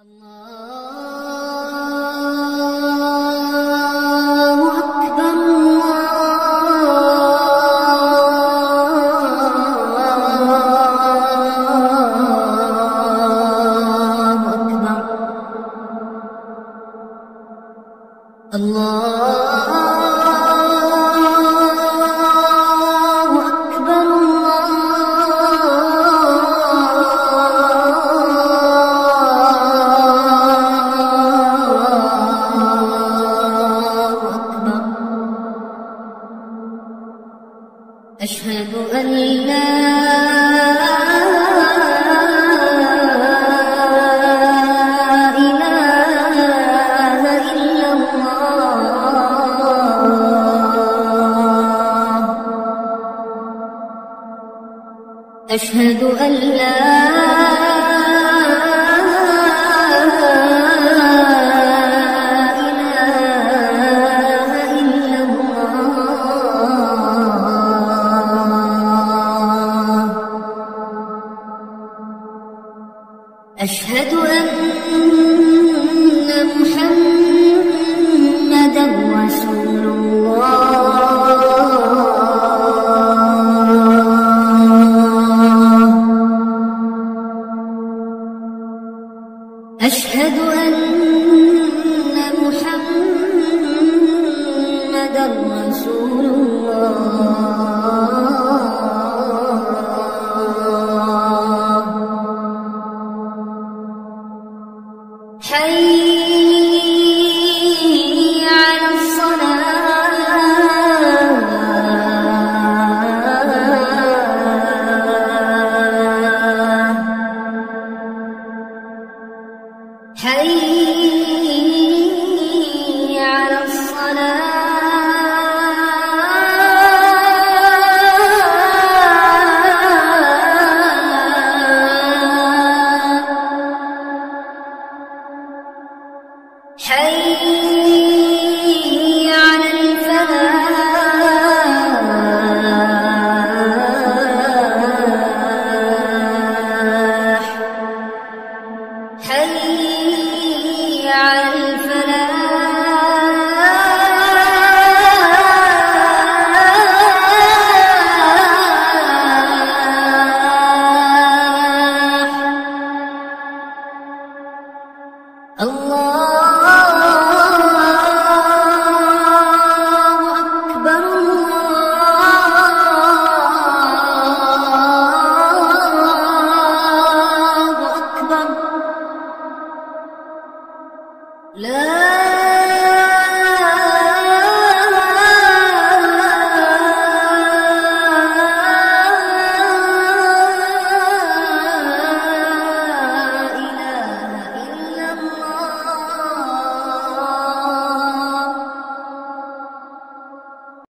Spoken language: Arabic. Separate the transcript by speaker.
Speaker 1: الله أكبر أشهد أن لا إله إلا الله أشهد أن لا أشهد أن محمدًا رسول الله أشهد أن محمدًا رسول الله حي على الصلاة حي على الصلاة حي على الفلاح حي على الفلاح الله أكبر الله أكبر لا